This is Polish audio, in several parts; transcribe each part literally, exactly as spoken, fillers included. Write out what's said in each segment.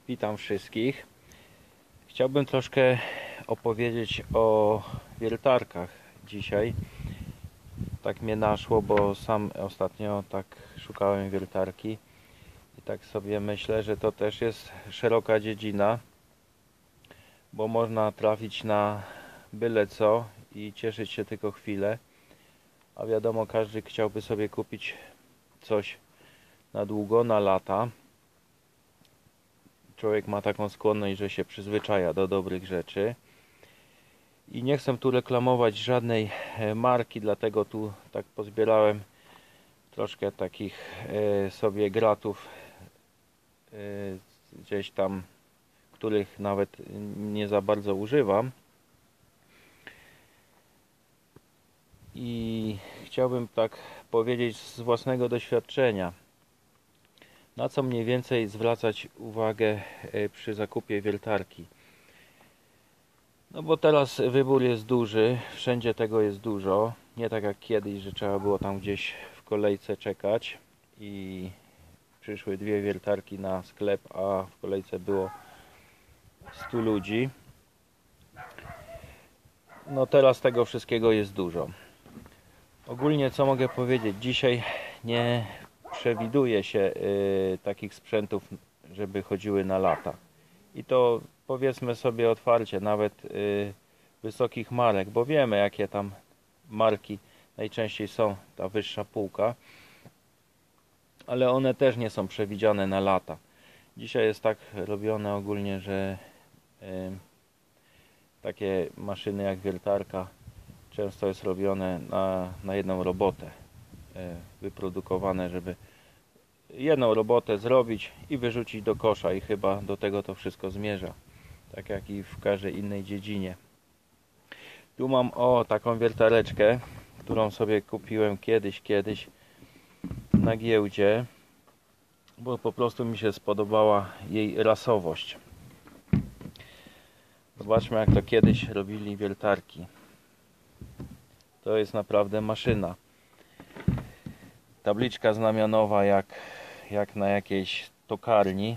Witam wszystkich. Chciałbym troszkę opowiedzieć o wiertarkach dzisiaj. Tak mnie naszło, bo sam ostatnio tak szukałem wiertarki i tak sobie myślę, że to też jest szeroka dziedzina, bo można trafić na byle co i cieszyć się tylko chwilę, a wiadomo, każdy chciałby sobie kupić coś na długo, na lata. Człowiek ma taką skłonność, że się przyzwyczaja do dobrych rzeczy. I nie chcę tu reklamować żadnej marki, dlatego tu tak pozbierałem troszkę takich sobie gratów gdzieś tam, których nawet nie za bardzo używam. I chciałbym tak powiedzieć z własnego doświadczenia, na co mniej więcej zwracać uwagę przy zakupie wiertarki. No bo teraz wybór jest duży, wszędzie tego jest dużo. Nie tak jak kiedyś, że trzeba było tam gdzieś w kolejce czekać i przyszły dwie wiertarki na sklep, a w kolejce było stu ludzi. No teraz tego wszystkiego jest dużo. Ogólnie co mogę powiedzieć? Dzisiaj nie przewiduje się y, takich sprzętów, żeby chodziły na lata. I to powiedzmy sobie otwarcie, nawet y, wysokich marek, bo wiemy, jakie tam marki najczęściej są, ta wyższa półka, ale one też nie są przewidziane na lata. Dzisiaj jest tak robione ogólnie, że y, takie maszyny jak wiertarka często jest robione na, na jedną robotę, y, wyprodukowane, żeby jedną robotę zrobić i wyrzucić do kosza, i chyba do tego to wszystko zmierza, tak jak i w każdej innej dziedzinie. Tu mam o taką wiertareczkę, którą sobie kupiłem kiedyś, kiedyś na giełdzie, bo po prostu mi się spodobała jej rasowość. Zobaczmy, jak to kiedyś robili wiertarki. To jest naprawdę maszyna. Tabliczka znamionowa jak, jak na jakiejś tokarni.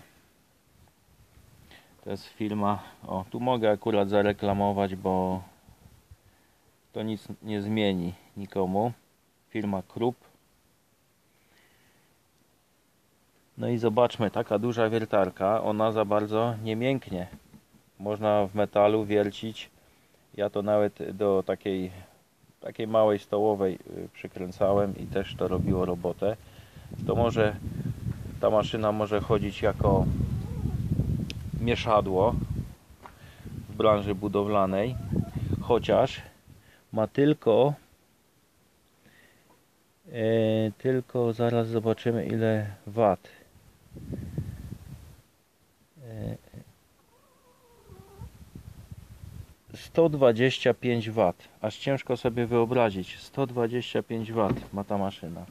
To jest firma, o tu mogę akurat zareklamować, bo to nic nie zmieni nikomu. Firma Krupp. No i zobaczmy, taka duża wiertarka, ona za bardzo nie mięknie. Można w metalu wiercić. Ja to nawet do takiej takiej małej stołowej przykręcałem i też to robiło robotę. To może ta maszyna może chodzić jako mieszadło w branży budowlanej, chociaż ma tylko e, tylko zaraz zobaczymy, ile wat. E, sto dwadzieścia pięć wat, aż ciężko sobie wyobrazić. sto dwadzieścia pięć wat ma ta maszyna.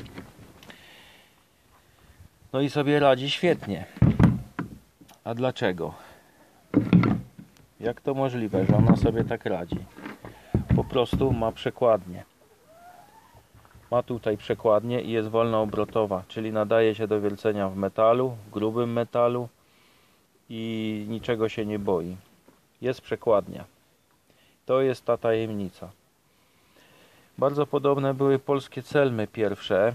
No i sobie radzi świetnie. A dlaczego? Jak to możliwe, że ona sobie tak radzi? Po prostu ma przekładnię. Ma tutaj przekładnię i jest wolnoobrotowa, czyli nadaje się do wiercenia w metalu, w grubym metalu i niczego się nie boi. Jest przekładnia. To jest ta tajemnica. Bardzo podobne były polskie celmy pierwsze.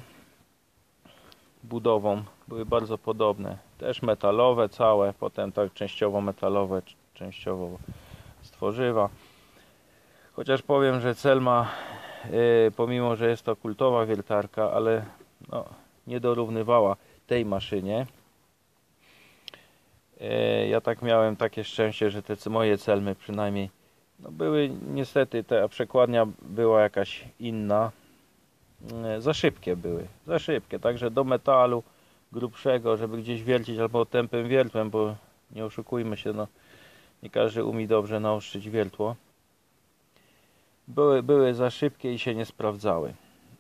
Budową były bardzo podobne. Też metalowe całe, potem tak częściowo metalowe, częściowo z tworzywa. Chociaż powiem, że Celma, yy, pomimo że jest to kultowa wiertarka, ale no, nie dorównywała tej maszynie. Yy, ja tak miałem takie szczęście, że te moje Celmy przynajmniej no były, niestety ta przekładnia była jakaś inna, za szybkie były, za szybkie, także do metalu grubszego, żeby gdzieś wiercić albo tępym wiertłem, bo nie oszukujmy się, no nie każdy umie dobrze naostrzyć wiertło, były, były za szybkie i się nie sprawdzały.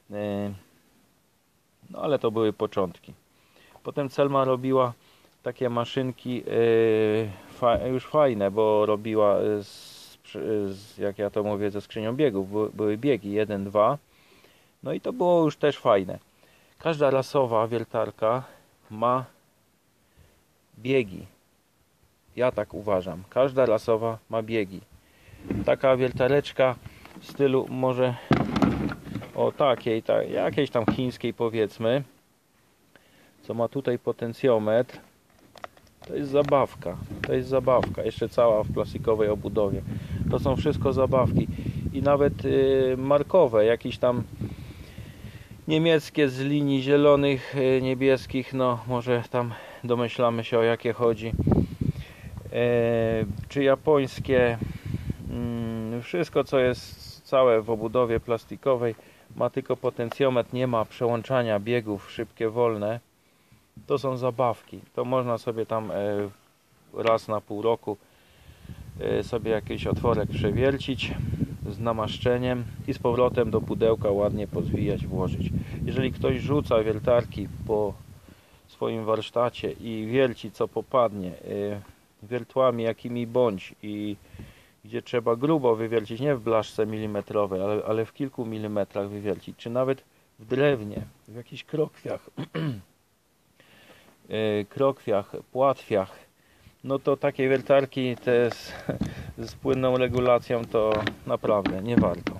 No ale to były początki. Potem Celma robiła takie maszynki już fajne, bo robiła z jak ja to mówię, ze skrzynią biegów. Były biegi jeden, dwa. No i to było już też fajne. Każda rasowa wiertarka ma biegi. Ja tak uważam. Każda rasowa ma biegi. Taka wiertareczka w stylu może o takiej, ta, jakiejś tam chińskiej powiedzmy, co ma tutaj potencjometr, to jest zabawka. To jest zabawka. Jeszcze cała w plastikowej obudowie. To są wszystko zabawki. I nawet y, markowe, jakieś tam niemieckie z linii zielonych, y, niebieskich, no może tam domyślamy się, o jakie chodzi. E, czy japońskie, mm, wszystko co jest całe w obudowie plastikowej ma tylko potencjometr, nie ma przełączania biegów szybkie, wolne. To są zabawki. To można sobie tam e, raz na pół roku e, sobie jakiś otworek przewiercić z namaszczeniem i z powrotem do pudełka ładnie pozwijać, włożyć. Jeżeli ktoś rzuca wiertarki po swoim warsztacie i wierci co popadnie, e, wiertłami jakimi bądź, i gdzie trzeba grubo wywiercić, nie w blaszce milimetrowej, ale, ale w kilku milimetrach wywiercić, czy nawet w drewnie, w jakichś krokwiach, krokwiach, płatwiach, no to takie wiertarki te z, z płynną regulacją to naprawdę nie warto.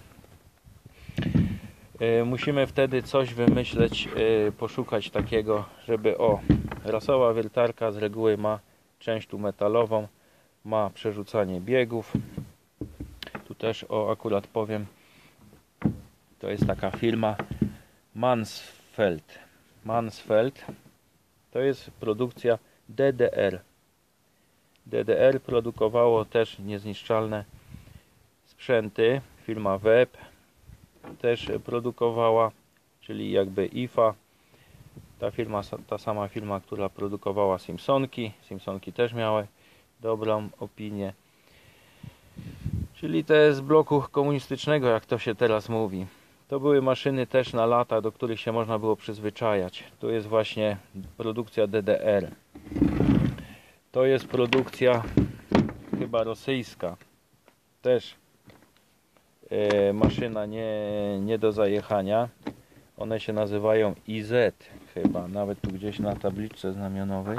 Musimy wtedy coś wymyśleć, poszukać takiego, żeby o, rasowa wiertarka z reguły ma część tu metalową, ma przerzucanie biegów. Tu też o akurat powiem, to jest taka firma Mansfeld. Mansfeld to jest produkcja D D R. D D R produkowało też niezniszczalne sprzęty. Firma Web też produkowała, czyli jakby I F A. Ta firma, ta sama firma, która produkowała Simpsonki. Simpsonki też miały dobrą opinię. Czyli te z bloku komunistycznego, jak to się teraz mówi. To były maszyny też na lata, do których się można było przyzwyczajać. Tu jest właśnie produkcja D D R. To jest produkcja chyba rosyjska. Też e, maszyna nie, nie do zajechania. One się nazywają I Z chyba. Nawet tu gdzieś na tabliczce znamionowej.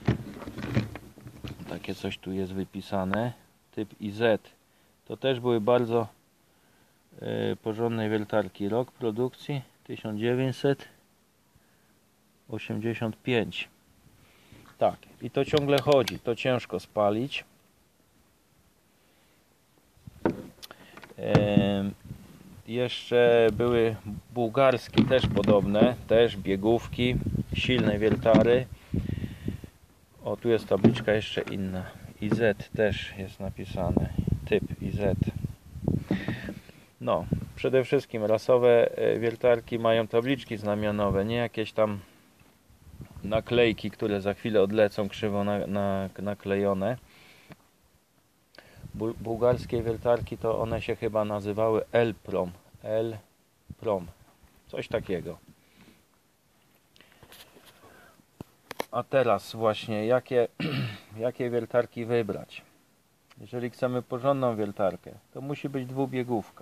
Takie coś tu jest wypisane. Typ I Z. To też były bardzo e, porządne wiertarki. Rok produkcji tysiąc dziewięćset osiemdziesiąt pięć. Tak, i to ciągle chodzi. To ciężko spalić. E, jeszcze były bułgarskie też podobne. Też biegówki. Silne wiertary. O, tu jest tabliczka jeszcze inna. I Z też jest napisane. Typ I Z. No, przede wszystkim rasowe wiertarki mają tabliczki znamionowe, nie jakieś tam naklejki, które za chwilę odlecą krzywo na, na, naklejone. Bu bułgarskie wiertarki to one się chyba nazywały L-Prom. L-Prom. Coś takiego. A teraz właśnie, jakie, jakie wiertarki wybrać? Jeżeli chcemy porządną wiertarkę, to musi być dwubiegówka.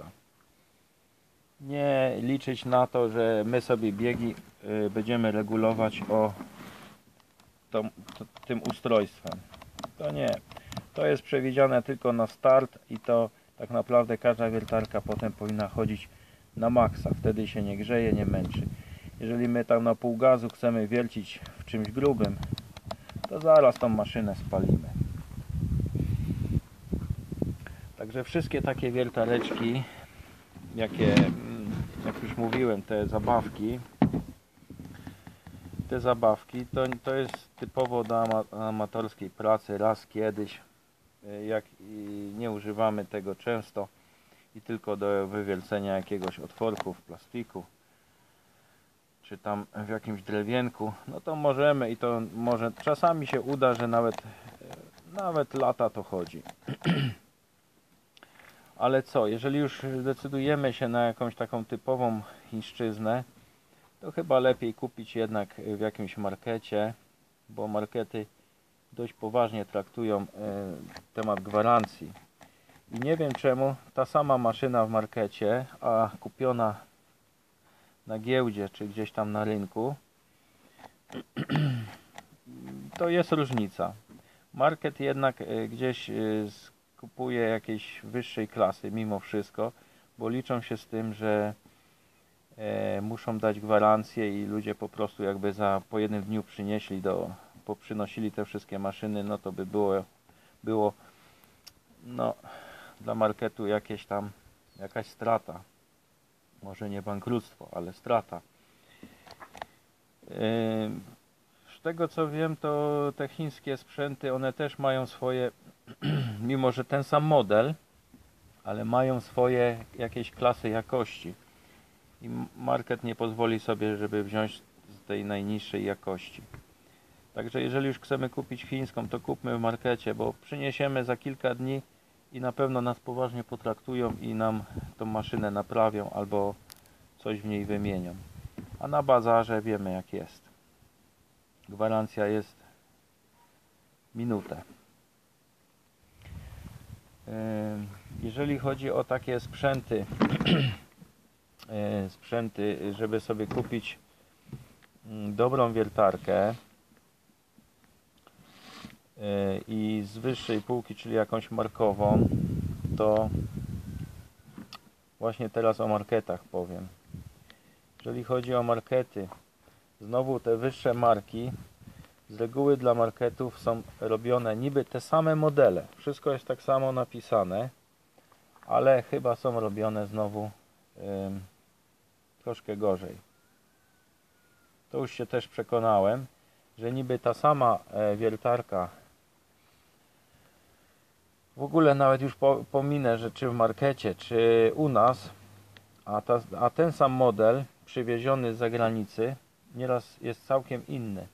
Nie liczyć na to, że my sobie biegi y, będziemy regulować o to, to, tym ustrojstwem. To nie. To jest przewidziane tylko na start i to tak naprawdę każda wiertarka potem powinna chodzić na maksa. Wtedy się nie grzeje, nie męczy. Jeżeli my tam na pół gazu chcemy wiercić w czymś grubym, to zaraz tą maszynę spalimy. Także wszystkie takie wiertareczki, jakie, jak już mówiłem, te zabawki, te zabawki to, to jest typowo do amatorskiej pracy, raz kiedyś, jak nie używamy tego często i tylko do wywiercenia jakiegoś otworku w plastiku czy tam w jakimś drewienku, no to możemy i to może czasami się uda, że nawet nawet lata to chodzi. Ale co, jeżeli już decydujemy się na jakąś taką typową chińszczyznę, to chyba lepiej kupić jednak w jakimś markecie, bo markety dość poważnie traktują y, temat gwarancji. I nie wiem czemu ta sama maszyna w markecie, a kupiona na giełdzie czy gdzieś tam na rynku, to jest różnica. Market jednak y, gdzieś y, kupuje jakiejś wyższej klasy mimo wszystko, bo liczą się z tym, że e, muszą dać gwarancję i ludzie po prostu jakby za po jednym dniu przynieśli do, poprzynosili te wszystkie maszyny, no to by było, było no, dla marketu jakieś tam, jakaś strata. Może nie bankructwo, ale strata. Yy, z tego co wiem, to te chińskie sprzęty, one też mają swoje, mimo że ten sam model, ale mają swoje jakieś klasy jakości. I market nie pozwoli sobie, żeby wziąć z tej najniższej jakości. Także jeżeli już chcemy kupić chińską, to kupmy w markecie, bo przyniesiemy za kilka dni i na pewno nas poważnie potraktują i nam tą maszynę naprawią albo coś w niej wymienią. A na bazarze wiemy jak jest. Gwarancja jest minutę. Jeżeli chodzi o takie sprzęty, sprzęty, żeby sobie kupić dobrą wiertarkę i z wyższej półki, czyli jakąś markową, to właśnie teraz o marketach powiem. Jeżeli chodzi o markety, znowu te wyższe marki z reguły dla marketów są robione niby te same modele, wszystko jest tak samo napisane, ale chyba są robione znowu ym, troszkę gorzej. To już się też przekonałem, że niby ta sama e, wiertarka, w ogóle nawet już po, pominę, że czy w markecie, czy u nas, a, ta, a ten sam model przywieziony z zagranicy nieraz jest całkiem inny.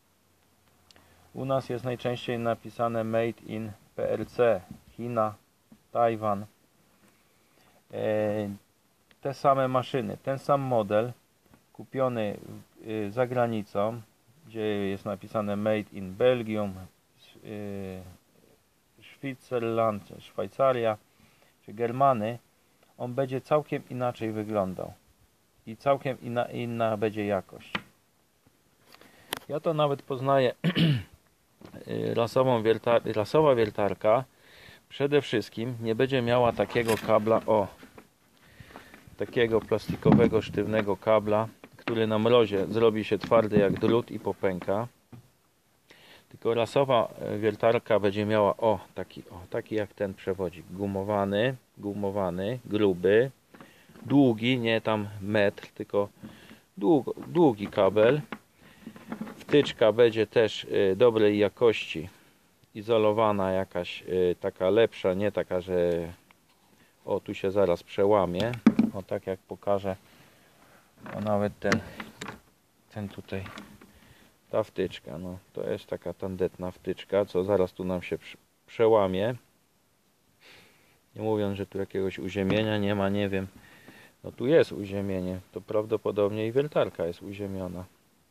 U nas jest najczęściej napisane Made in P R C, China, Tajwan. E, te same maszyny, ten sam model kupiony y, za granicą, gdzie jest napisane Made in Belgium, y, Switzerland, Szwajcaria czy Germany, on będzie całkiem inaczej wyglądał i całkiem inna, inna będzie jakość. Ja to nawet poznaję. Rasową wiertar rasowa wiertarka przede wszystkim nie będzie miała takiego kabla, o takiego plastikowego sztywnego kabla, który na mrozie zrobi się twardy jak drut i popęka. Tylko rasowa wiertarka będzie miała o taki, o taki jak ten przewodzik, gumowany, gumowany, gruby, długi, nie tam metr, tylko długo, długi kabel. Wtyczka będzie też y, dobrej jakości, izolowana, jakaś y, taka lepsza, nie taka, że o tu się zaraz przełamie. O tak jak pokażę, o nawet ten, ten tutaj, ta wtyczka, no to jest taka tandetna wtyczka, co zaraz tu nam się przełamie. Nie mówiąc, że tu jakiegoś uziemienia nie ma, nie wiem. No tu jest uziemienie, to prawdopodobnie i wiertarka jest uziemiona.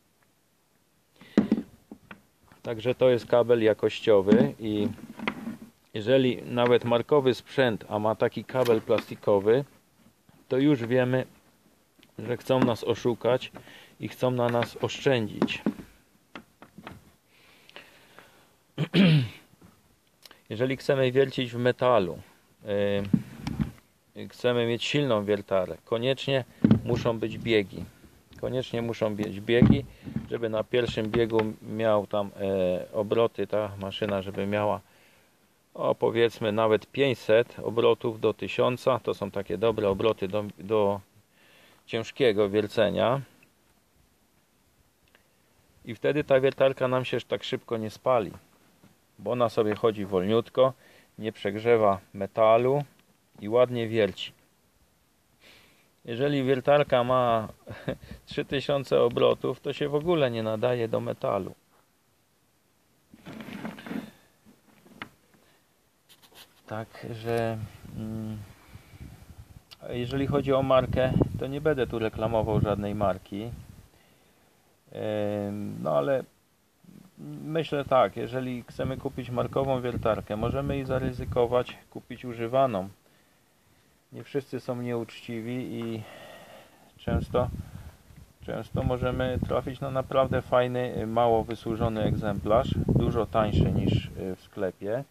Także to jest kabel jakościowy i jeżeli nawet markowy sprzęt, a ma taki kabel plastikowy, to już wiemy, że chcą nas oszukać i chcą na nas oszczędzić. Jeżeli chcemy wiercić w metalu, yy, chcemy mieć silną wiertarę, koniecznie muszą być biegi. Koniecznie muszą być biegi, żeby na pierwszym biegu miał tam e, obroty, ta maszyna, żeby miała o powiedzmy nawet pięćset obrotów do tysiąca. To są takie dobre obroty do, do ciężkiego wiercenia. I wtedy ta wiertarka nam się tak szybko nie spali, bo ona sobie chodzi wolniutko, nie przegrzewa metalu i ładnie wierci. Jeżeli wiertarka ma trzy tysiące obrotów, to się w ogóle nie nadaje do metalu. Także mm, jeżeli chodzi o markę, to nie będę tu reklamował żadnej marki. Yy, no ale myślę tak, jeżeli chcemy kupić markową wiertarkę, możemy i zaryzykować kupić używaną. Nie wszyscy są nieuczciwi i często często możemy trafić na naprawdę fajny, mało wysłużony egzemplarz, dużo tańszy niż w sklepie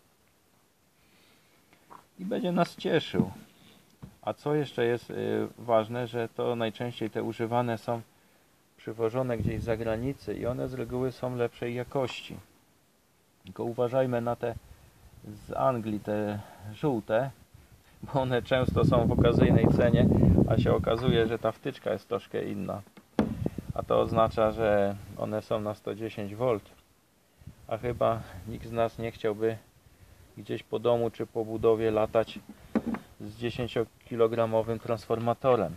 i będzie nas cieszył. A co jeszcze jest ważne, że to najczęściej te używane są przywożone gdzieś z zagranicy i one z reguły są lepszej jakości. Tylko uważajmy na te z Anglii, te żółte, bo one często są w okazyjnej cenie, a się okazuje, że ta wtyczka jest troszkę inna. A to oznacza, że one są na sto dziesięć wolt, a chyba nikt z nas nie chciałby gdzieś po domu czy po budowie latać z dziesięciokilogramowym transformatorem.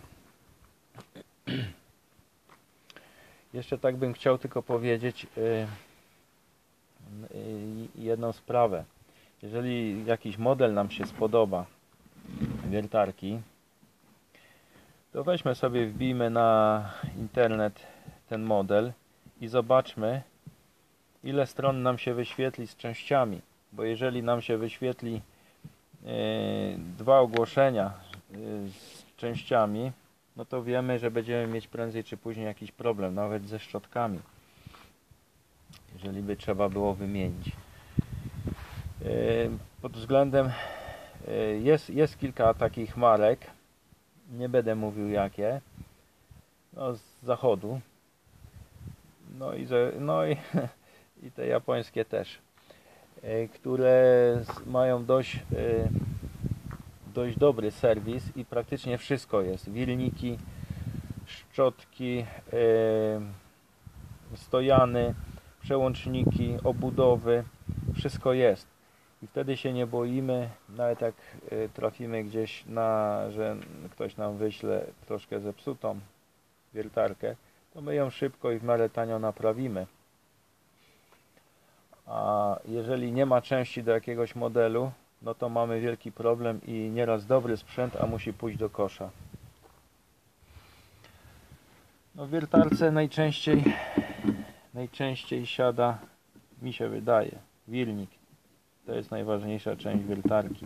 Jeszcze tak bym chciał tylko powiedzieć yy, yy, jedną sprawę. Jeżeli jakiś model nam się spodoba, wiertarki, to weźmy sobie, wbijmy na internet ten model i zobaczmy, ile stron nam się wyświetli z częściami. Bo jeżeli nam się wyświetli yy, dwa ogłoszenia yy, z częściami, no to wiemy, że będziemy mieć prędzej czy później jakiś problem, nawet ze szczotkami, jeżeli by trzeba było wymienić. Yy, pod względem yy, jest, jest kilka takich marek, nie będę mówił jakie, no z zachodu, no i, ze, no i, i te japońskie też, yy, które mają dość, yy, dość dobry serwis i praktycznie wszystko jest. Wilniki, szczotki, yy, stojany, przełączniki, obudowy, wszystko jest. I wtedy się nie boimy, nawet jak y, trafimy gdzieś na, że ktoś nam wyśle troszkę zepsutą wiertarkę, to my ją szybko i w miarę tanio naprawimy. A jeżeli nie ma części do jakiegoś modelu, no to mamy wielki problem i nieraz dobry sprzęt, a musi pójść do kosza. No w wiertarce najczęściej, najczęściej siada, mi się wydaje, wilnik. To jest najważniejsza część wiertarki.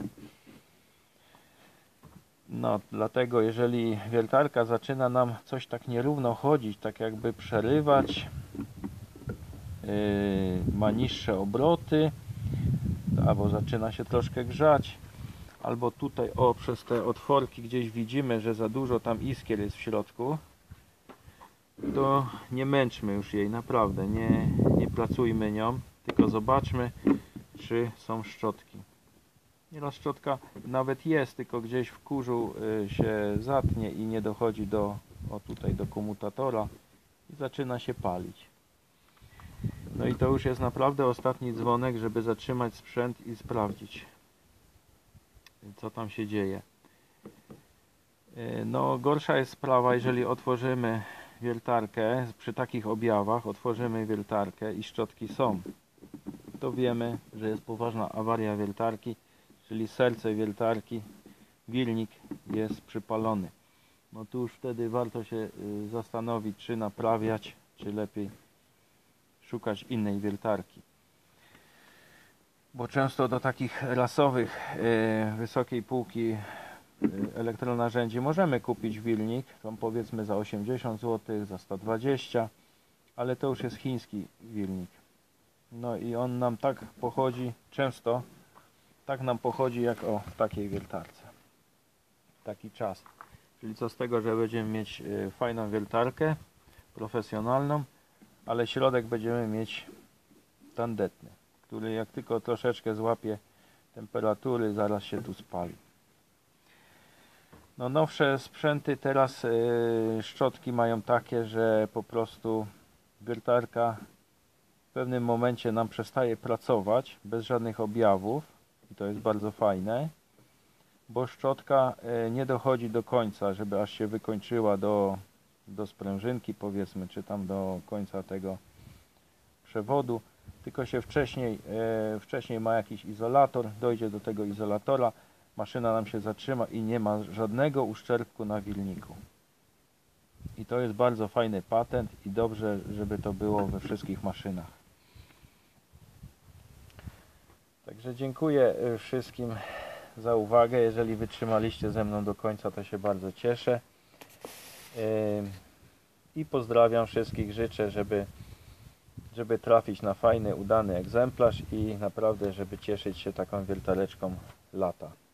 No, dlatego jeżeli wiertarka zaczyna nam coś tak nierówno chodzić, tak jakby przerywać, yy, ma niższe obroty, albo zaczyna się troszkę grzać, albo tutaj, o, przez te otworki gdzieś widzimy, że za dużo tam iskier jest w środku, to nie męczmy już jej, naprawdę, nie, nie pracujmy nią, tylko zobaczmy, czy są szczotki. Nieraz szczotka nawet jest, tylko gdzieś w kurzu się zatnie i nie dochodzi do, o tutaj, do komutatora i zaczyna się palić. No i to już jest naprawdę ostatni dzwonek, żeby zatrzymać sprzęt i sprawdzić, co tam się dzieje. No gorsza jest sprawa, jeżeli otworzymy wiertarkę, przy takich objawach otworzymy wiertarkę i szczotki są, to wiemy, że jest poważna awaria wiertarki, czyli serce wiertarki, wilnik jest przypalony. No tu już wtedy warto się zastanowić, czy naprawiać, czy lepiej szukać innej wiertarki. Bo często do takich rasowych, wysokiej półki elektronarzędzi możemy kupić wilnik, tam powiedzmy za osiemdziesiąt złotych, za sto dwadzieścia, ale to już jest chiński wilnik. No i on nam tak pochodzi, często tak nam pochodzi jak o w takiej wiertarce. Taki czas. Czyli co z tego, że będziemy mieć fajną wiertarkę, profesjonalną, ale środek będziemy mieć tandetny, który jak tylko troszeczkę złapie temperatury, zaraz się tu spali. No nowsze sprzęty teraz yy, szczotki mają takie, że po prostu wiertarka w pewnym momencie nam przestaje pracować bez żadnych objawów i to jest bardzo fajne, bo szczotka yy, nie dochodzi do końca, żeby aż się wykończyła do, do sprężynki, powiedzmy, czy tam do końca tego przewodu, tylko się wcześniej, yy, wcześniej ma jakiś izolator, dojdzie do tego izolatora, maszyna nam się zatrzyma i nie ma żadnego uszczerbku na wilniku. I to jest bardzo fajny patent i dobrze, żeby to było we wszystkich maszynach. Także dziękuję wszystkim za uwagę. Jeżeli wytrzymaliście ze mną do końca, to się bardzo cieszę. I pozdrawiam wszystkich, życzę, żeby, żeby trafić na fajny, udany egzemplarz i naprawdę, żeby cieszyć się taką wiertareczką lata.